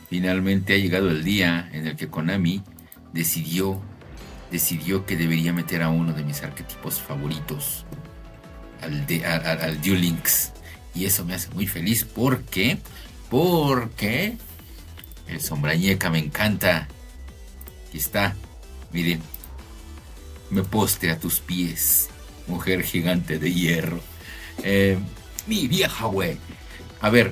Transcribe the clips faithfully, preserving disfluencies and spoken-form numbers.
Finalmente ha llegado el día en el que Konami decidió, decidió que debería meter a uno de mis arquetipos favoritos, al, de, al, al Duel Links. Y eso me hace muy feliz porque, porque el Sombrañeca me encanta. Aquí está, miren, me postre a tus pies, mujer gigante de hierro. Eh, mi vieja, güey. A ver,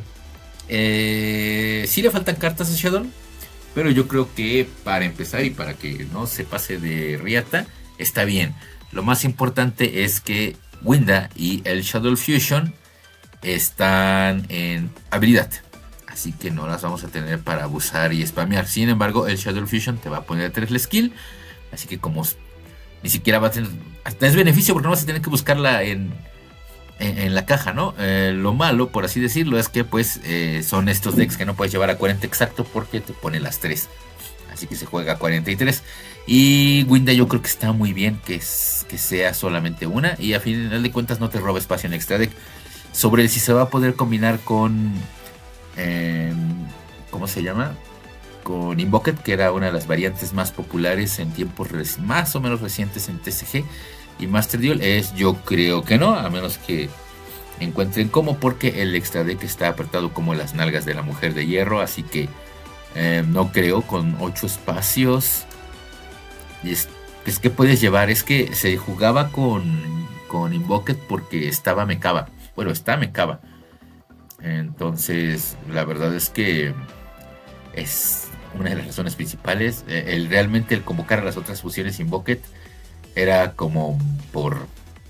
eh, sí le faltan cartas a Shadow, pero yo creo que para empezar y para que no se pase de riata, está bien. Lo más importante es que Winda y el Shadow Fusion están en habilidad, así que no las vamos a tener para abusar y spamear. Sin embargo, el Shadow Fusion te va a poner a tres la skill, así que como ni siquiera va a tener, hasta es beneficio porque no vas a tener que buscarla en, en, en la caja, ¿no? Eh, lo malo, por así decirlo, es que pues eh, son estos decks que no puedes llevar a cuarenta exacto porque te pone las tres, así que se juega a cuarenta y tres. Y Winda yo creo que está muy bien que, es, que sea solamente una, y a final de cuentas no te roba espacio en extra deck. Sobre si se va a poder combinar con eh, ¿cómo se llama? Con Invoked, que era una de las variantes más populares en tiempos más o menos recientes en T C G y Master Duel, es yo creo que no, a menos que encuentren cómo, porque el extra deck está apretado como las nalgas de la mujer de hierro, así que eh, no creo. Con ocho espacios y es, es que puedes llevar, es que se jugaba con, con Invoked porque estaba Mekaba. Bueno, está Mekaba. Entonces, la verdad es que es una de las razones principales. El, realmente el convocar a las otras fusiones Invoked era como por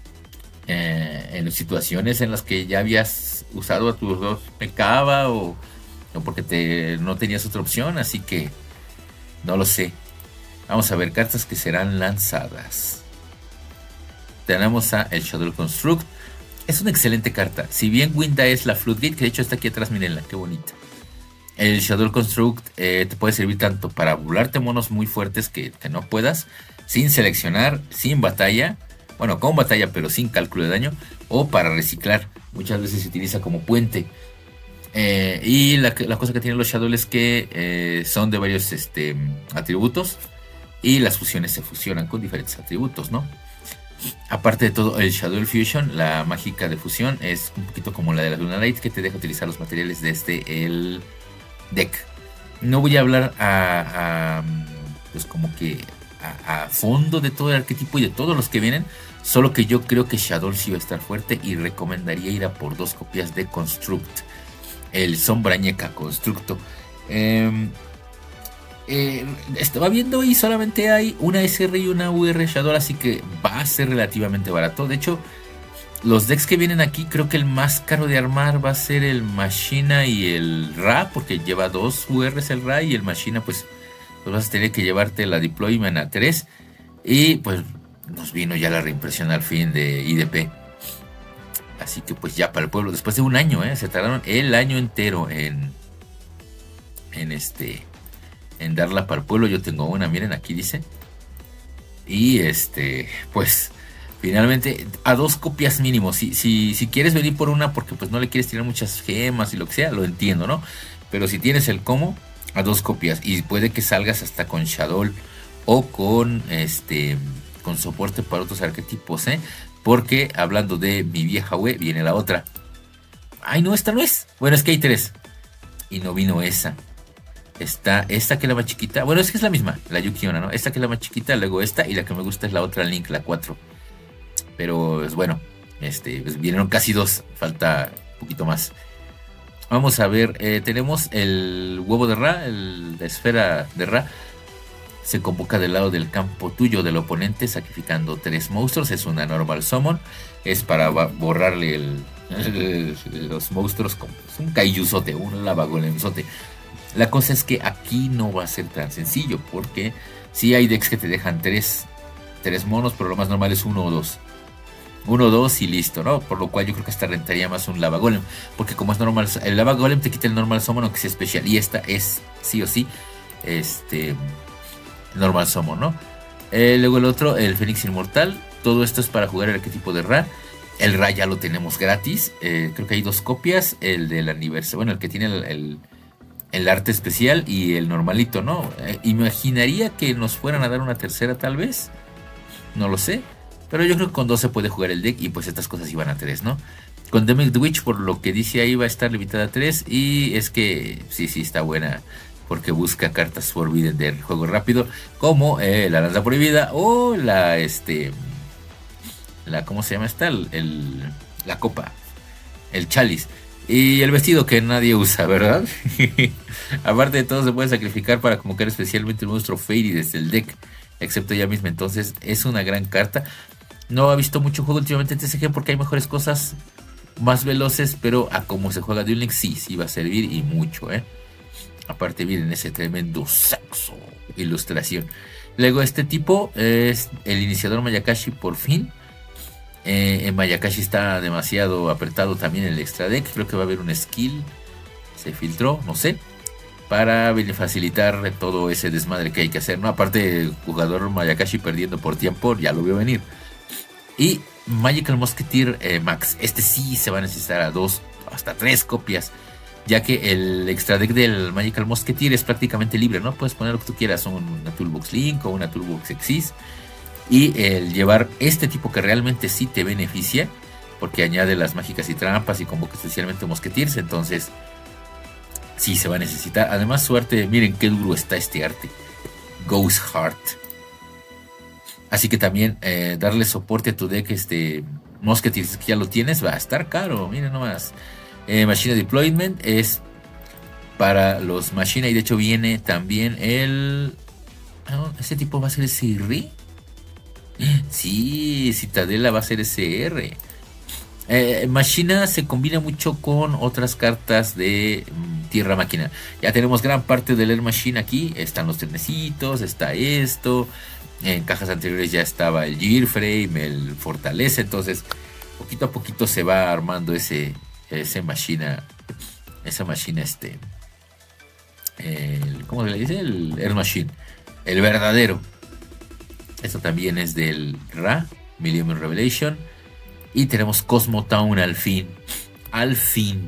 eh, en situaciones en las que ya habías usado a tus dos Mekaba o, o porque te, no tenías otra opción, así que no lo sé. Vamos a ver cartas que serán lanzadas. Tenemos a el Shadow Construct. Es una excelente carta. Si bien Winda es la Floodgate, que de hecho está aquí atrás, mírenla, qué bonita. El Shadow Construct eh, te puede servir tanto para burlarte monos muy fuertes que, que no puedas, sin seleccionar, sin batalla, bueno, con batalla pero sin cálculo de daño, o para reciclar. Muchas veces se utiliza como puente. Eh, y la, la cosa que tienen los Shadow es que eh, son de varios este, atributos, y las fusiones se fusionan con diferentes atributos, ¿no? Aparte de todo, el Shadow Fusion, la mágica de fusión, es un poquito como la de la Lunarite, que te deja utilizar los materiales desde el deck. No voy a hablar a, a pues como que a, a fondo de todo el arquetipo y de todos los que vienen, solo que yo creo que Shadow sí va a estar fuerte y recomendaría ir a por dos copias de Construct, el Sombrañeca Constructo. Eh, Eh, estaba viendo y solamente hay una S R y una U R Shadow, así que va a ser relativamente barato. De hecho, los decks que vienen aquí, creo que el más caro de armar va a ser el Machina y el Ra, porque lleva dos U Rs el Ra, y el Machina pues, pues vas a tener que llevarte la Deployment a tres. Y pues nos vino ya la reimpresión al fin de I D P, así que pues ya para el pueblo, después de un año, ¿eh? Se tardaron el año entero en en este en darla para el pueblo. Yo tengo una, miren, aquí dice. Y este, pues, finalmente, a dos copias mínimo. Si, si, si quieres venir por una porque pues no le quieres tirar muchas gemas y lo que sea, lo entiendo, ¿no? Pero si tienes el cómo, a dos copias. Y puede que salgas hasta con Shadow o con este con soporte para otros arquetipos, ¿eh? Porque hablando de mi vieja web, viene la otra. Ay, no, esta no es. Bueno, es que hay tres. Y no vino esa. Está esta, que es la más chiquita. Bueno, es que es la misma, la Yukiona, ¿no? Esta que es la más chiquita, luego esta, y la que me gusta es la otra Link, la cuatro. Pero es pues, bueno, este, pues vinieron casi dos, falta un poquito más. Vamos a ver, eh, tenemos el huevo de Ra, el, la esfera de Ra. Se convoca del lado del campo tuyo del oponente, sacrificando tres monstruos. Es una normal summon. Es para borrarle el, el, los monstruos como es un kaiyuzote, un lavagolemzote. La cosa es que aquí no va a ser tan sencillo, porque sí hay decks que te dejan tres, tres monos, pero lo más normal es uno o dos. Uno o dos y listo, ¿no? Por lo cual yo creo que hasta rentaría más un Lava Golem, porque como es normal, el Lava Golem te quita el normal summon, aunque sea especial, y esta es sí o sí este normal summon, ¿no? Eh, luego el otro, el Fénix Inmortal. Todo esto es para jugar el arquetipo de Ra. El Ra ya lo tenemos gratis. Eh, creo que hay dos copias. El del aniversario, bueno, el que tiene el... el el arte especial y el normalito, ¿no? Eh, imaginaría que nos fueran a dar una tercera tal vez. No lo sé. Pero yo creo que con dos se puede jugar el deck y pues estas cosas iban a tres, ¿no? Con Demek Witch, por lo que dice ahí, va a estar limitada a tres. Y es que sí, sí, está buena. Porque busca cartas Forbidden del juego rápido. Como eh, la lanza prohibida o la, este... La, ¿cómo se llama esta? El, el- la copa. El chalice. Y el vestido que nadie usa, ¿verdad? Aparte de todo, se puede sacrificar para convocar especialmente el monstruo Fairy desde el deck. Excepto ella misma. Entonces, es una gran carta. No ha visto mucho juego últimamente en T C G porque hay mejores cosas más veloces, pero a como se juega Duel Links, sí, sí va a servir y mucho, ¿eh? Aparte, miren ese tremendo saxo, ilustración. Luego, este tipo es el iniciador Mayakashi, por fin. Eh, en Mayakashi está demasiado apretado también el extra deck. Creo que va a haber un skill. Se filtró, no sé. Para facilitar todo ese desmadre que hay que hacer, ¿no? Aparte, jugador Mayakashi perdiendo por tiempo, ya lo veo venir. Y Magical Musketeer eh, Max. Este sí se va a necesitar a dos, hasta tres copias. Ya que el extra deck del Magical Musketeer es prácticamente libre, ¿no? Puedes poner lo que tú quieras, una Toolbox Link o una Toolbox Exis. Y el llevar este tipo que realmente sí te beneficia, porque añade las mágicas y trampas y convoca especialmente Musketeers. Entonces, sí se va a necesitar. Además, su arte, miren qué duro está este arte. Ghost Heart. Así que también eh, darle soporte a tu deck, este Musketeers que ya lo tienes, va a estar caro. Miren nomás. Eh, Machina Deployment es para los Machina. Y de hecho viene también el... Oh, ¿este tipo va a ser S R? Sí, Citadela va a ser S R. Eh, Machina se combina mucho con otras cartas de mm, Tierra Máquina. Ya tenemos gran parte del Air Machine aquí. Están los trenecitos, está esto. En cajas anteriores ya estaba el Gearframe, el Fortaleza. Entonces, poquito a poquito se va armando ese, ese Machina. Esa Machina, este. El, ¿cómo se le dice? El Air Machine. El verdadero. Esto también es del Ra, Millennium Revelation. Y tenemos Cosmo Town al fin. Al fin.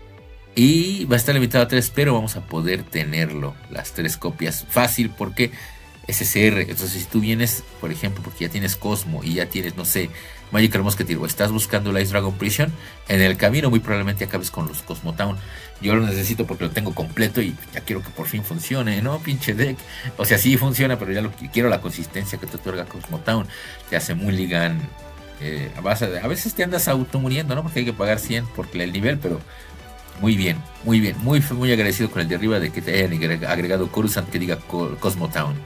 Y va a estar limitado a tres, pero vamos a poder tenerlo. Las tres copias. Fácil porque es S R. Entonces, si tú vienes, por ejemplo, porque ya tienes Cosmo y ya tienes, no sé, Magical Musketeer o estás buscando la Ice Dragon Prison, en el camino muy probablemente acabes con los Cosmo Town. Yo lo necesito porque lo tengo completo y ya quiero que por fin funcione, ¿no? Pinche deck. O sea, sí funciona, pero ya lo quiero la consistencia que te otorga Cosmo Town. Te hace Mulligan. Eh, a, base, a veces te andas auto muriendo, ¿no? Porque hay que pagar cien por el nivel, pero muy bien, muy bien. Muy, muy agradecido con el de arriba de que te hayan agregado Coruscant que diga Cosmo Town.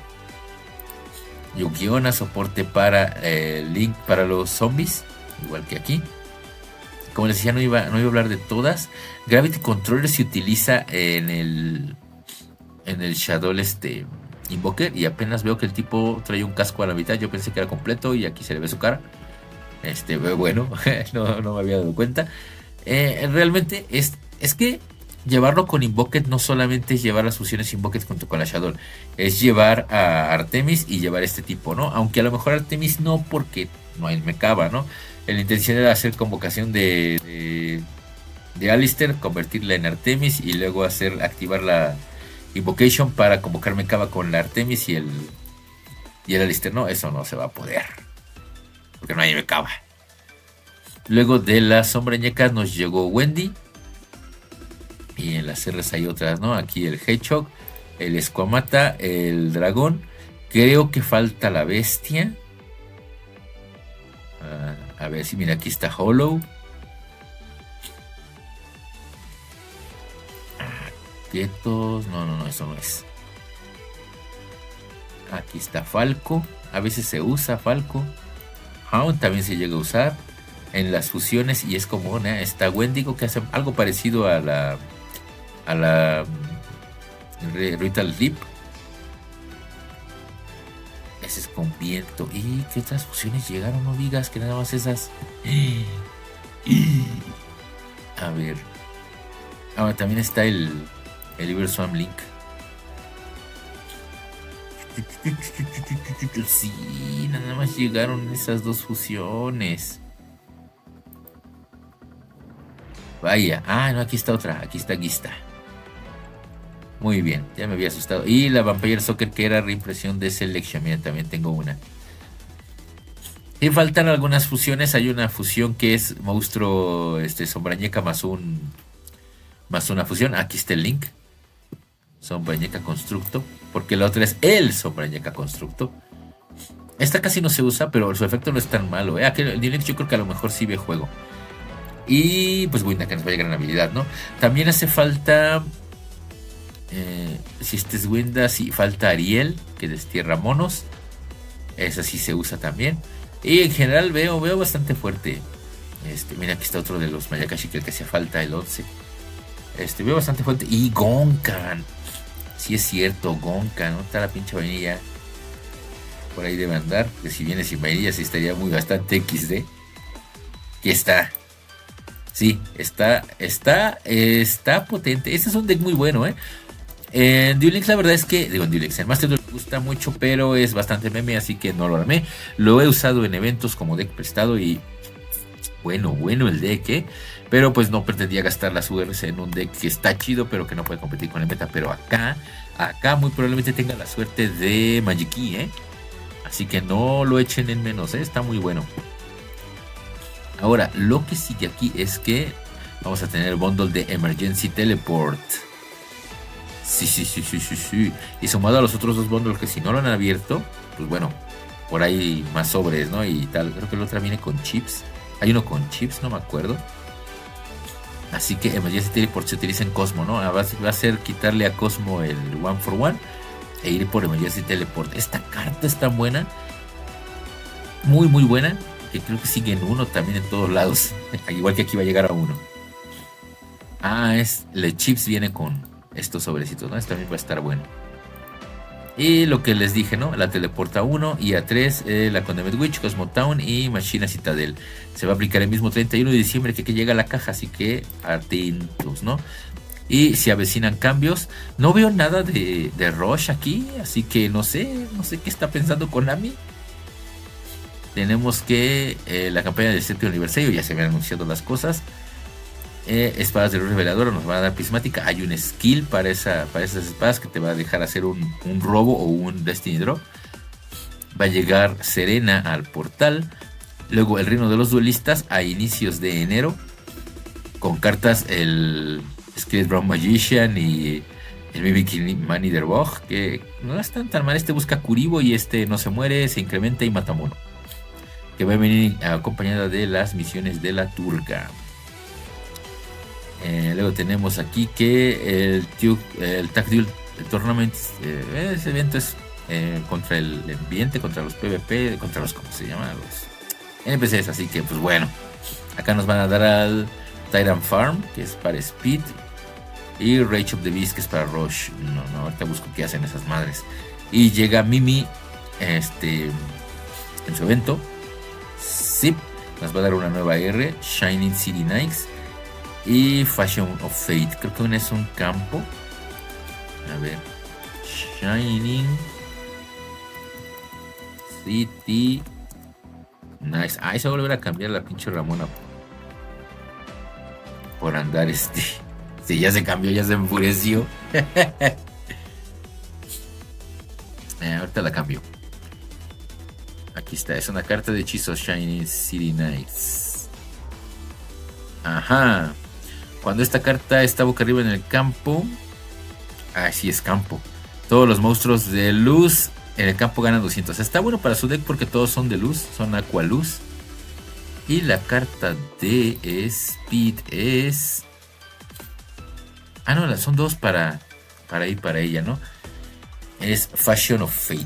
Yukiona, soporte para eh, Link para los zombies, igual que aquí. Como les decía, no iba, no iba a hablar de todas. Gravity Controller se utiliza en el en el Shadow este Invoker y apenas veo que el tipo trae un casco a la mitad. Yo pensé que era completo y aquí se le ve su cara. Este, bueno, no, no me había dado cuenta. Eh, realmente es, es que llevarlo con Invoker no solamente es llevar las fusiones Invoker junto con la Shadow, es llevar a Artemis y llevar este tipo, ¿no? Aunque a lo mejor Artemis no, porque no hay Mecaba, ¿no? La intención era hacer convocación de, de, de Alistair, convertirla en Artemis y luego hacer activar la Invocation para convocar Mecaba con la Artemis y el, y el Alistair. No, eso no se va a poder, porque no hay Mecaba. Luego de las sombreñecas nos llegó Wendy. Y en las R's hay otras, ¿no? Aquí el Hedgehog, el Esquamata, el Dragón. Creo que falta la Bestia. Uh, a ver si, mira, aquí está Hollow. Quietos. No, no, no, eso no es. Aquí está Falco. A veces se usa Falco. Hound también se llega a usar en las fusiones y es común, ¿eh? Está Wendigo que hace algo parecido a la a la Ritual Leap. Ese es con viento. ¿Y qué otras fusiones llegaron? No digas que nada más esas. A ver. Ahora también está el el River Swam Link. Sí, nada más llegaron esas dos fusiones. Vaya. Ah, no, aquí está otra. Aquí está Gista. Muy bien, ya me había asustado. Y la Vampire Soccer, que era reimpresión de Selection. Mira, también tengo una. Y faltan algunas fusiones. Hay una fusión que es monstruo, este, Sombrañeca más un más una fusión. Aquí está el link. Sombrañeca Constructo. Porque la otra es el Sombrañeca Constructo. Esta casi no se usa, pero su efecto no es tan malo. ¿eh? Aquí el Linux yo creo que a lo mejor sí ve juego. Y pues Winda, que nos va a llegar en habilidad, ¿no? También hace falta... Eh, si este es Winda, sí, falta Ariel, que destierra monos. Esa sí se usa también. Y en general veo, veo bastante fuerte. Este, mira, aquí está otro de los Mayakashi, que el que hacía falta, el once. Este, veo bastante fuerte. Y Gonkan. Sí es cierto, Gonkan, ¿no? Está la pinche vainilla. Por ahí debe andar. Que si viene sin vainilla, sí estaría muy bastante equis de. Aquí está. Sí, está, está, está potente. Este es un deck muy bueno, ¿eh? En Duel Links la verdad es que, digo en Duel Links, en Master Duel me gusta mucho, pero es bastante meme, así que no lo armé. Lo he usado en eventos como deck prestado y bueno, bueno el deck, ¿eh? Pero pues no pretendía gastar las U Rs en un deck que está chido, pero que no puede competir con el meta. Pero acá, acá muy probablemente tenga la suerte de Magiki, ¿eh? Así que no lo echen en menos, ¿eh? Está muy bueno. Ahora, lo que sigue aquí es que vamos a tener el bundle de Emergency Teleport. Sí, sí, sí, sí, sí, sí. Y sumado a los otros dos bundles que si no lo han abierto, pues bueno, por ahí más sobres, ¿no? Y tal. Creo que el otro viene con chips. Hay uno con chips, no me acuerdo. Así que Emergency Teleport se utiliza en Cosmo, ¿no? Va a ser quitarle a Cosmo el One for One e ir por Emergency Teleport. Esta carta está buena. Muy, muy buena. Que creo que sigue en uno también en todos lados. Igual que aquí va a llegar a uno. Ah, es. Le chips viene con estos sobrecitos, ¿no? Esto también va a estar bueno. Y lo que les dije, ¿no? La teleporta uno y a tres, eh, la Condemned Witch, Cosmo Town y Machina Citadel. Se va a aplicar el mismo treinta y uno de diciembre que, que llega a la caja, así que atentos, ¿no? Y se avecinan cambios. No veo nada de, de Rush aquí, así que no sé, no sé qué está pensando Konami. Tenemos que eh, la campaña del séptimo aniversario, ya se habían anunciado las cosas. Eh, espadas de luz reveladora nos van a dar prismática. Hay un skill para, esa, para esas espadas que te va a dejar hacer un, un robo o un Destiny Drop. Va a llegar Serena al portal. Luego el reino de los duelistas a inicios de enero. Con cartas el Skillet Brown Magician y el Mimic Man Eaterbog, que no están tan mal. Este busca Kuribo y este no se muere, se incrementa y mata mono. Que va a venir acompañada de las misiones de la turca. Eh, luego tenemos aquí que el, el Tag Duel Tournament, eh, ese evento es eh, contra el ambiente, contra los PvP, contra los, ¿cómo se llama? Los N P Cs, así que pues bueno. Acá nos van a dar al Tyrant Farm, que es para Speed, y Rage of the Beast, que es para Rush. No, no, ahorita busco qué hacen esas madres. Y llega Mimi, este, en su evento. Zip, nos va a dar una nueva R, Shining City Nights y Fashion of Fate. Creo que es un campo. A ver, Shining City Nights. Ah, se va a volver a cambiar la pinche Ramona por andar este. Sí, ya se cambió, ya se enfureció. eh, ahorita la cambio. Aquí está, es una carta de hechizos Shining City Nights. Ajá. Cuando esta carta está boca arriba en el campo. Ah, sí es campo. Todos los monstruos de luz en el campo ganan doscientos. Está bueno para su deck porque todos son de luz, son aqualuz. Y la carta de Speed es... Ah, no, son dos para, para ir para ella, ¿no? Es Fashion of Fate.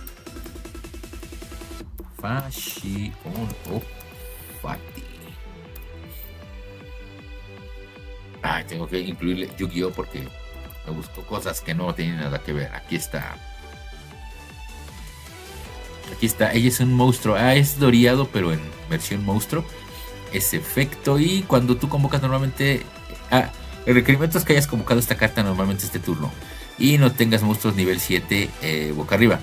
Fashion of Fate. Ah, tengo que incluirle Yu-Gi-Oh porque me busco cosas que no tienen nada que ver. Aquí está. Aquí está. Ella es un monstruo. Ah, es doreado, pero en versión monstruo. Ese efecto. Y cuando tú convocas normalmente... Ah, el requerimiento es que hayas convocado esta carta normalmente este turno. Y no tengas monstruos nivel siete eh, boca arriba.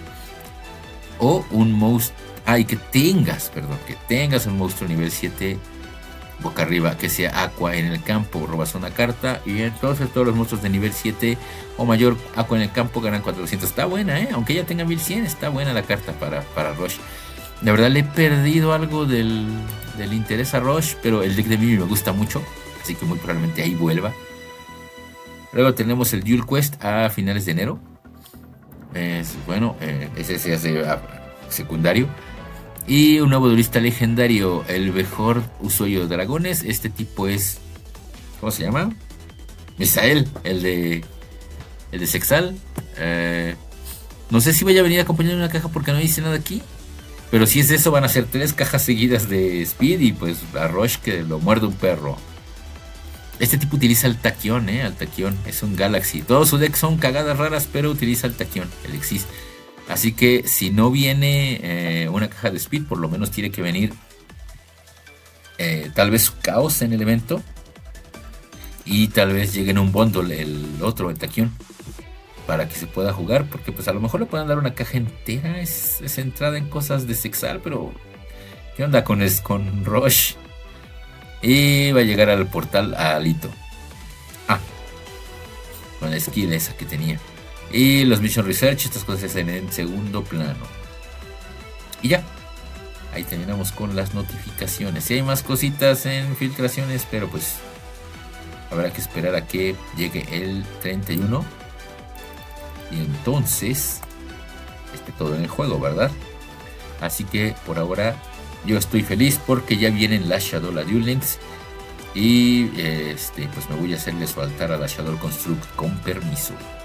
O un monstruo... Ah, y que tengas, perdón, que tengas un monstruo nivel siete boca arriba que sea Aqua en el campo, robas una carta y entonces todos los monstruos de nivel siete o mayor Aqua en el campo ganan cuatrocientos. Está buena, ¿eh? Aunque ya tenga mil cien, está buena la carta para, para Rush. La verdad le he perdido algo del, del interés a Rush, pero el deck de Mimi me gusta mucho, así que muy probablemente ahí vuelva. Luego tenemos el Duel Quest a finales de enero. Es, bueno, eh, ese se hace a, secundario. Y un nuevo duelista legendario, el mejor usuario de dragones. Este tipo es, ¿cómo se llama? Misael, el de el de Sexal. Eh, no sé si vaya a venir acompañado de una caja porque no dice nada aquí. Pero si es eso, van a ser tres cajas seguidas de Speed y pues a Rush que lo muerde un perro. Este tipo utiliza el taquión, eh, el taquión. Es un Galaxy. Todos sus decks son cagadas raras, pero utiliza el taquión, el Exis. Así que si no viene eh, una caja de Speed, por lo menos tiene que venir eh, tal vez Caos en el evento. Y tal vez llegue en un bundle el otro, el taquión, para que se pueda jugar. Porque pues a lo mejor le puedan dar una caja entera. Es, es entrada en cosas de Sexal, pero ¿qué onda con, es, con Rush? Y va a llegar al portal a Alito. Ah, con la skill esa que tenía. Y los Mission Research, estas cosas se hacen en segundo plano. Y ya. Ahí terminamos con las notificaciones. Si hay más cositas en filtraciones, pero pues habrá que esperar a que llegue el treinta y uno. Y entonces esté todo en el juego, ¿verdad? Así que por ahora yo estoy feliz porque ya vienen las Shadow Duel Links. Y este, pues me voy a hacerle su altar a la Shadow Construct con permiso.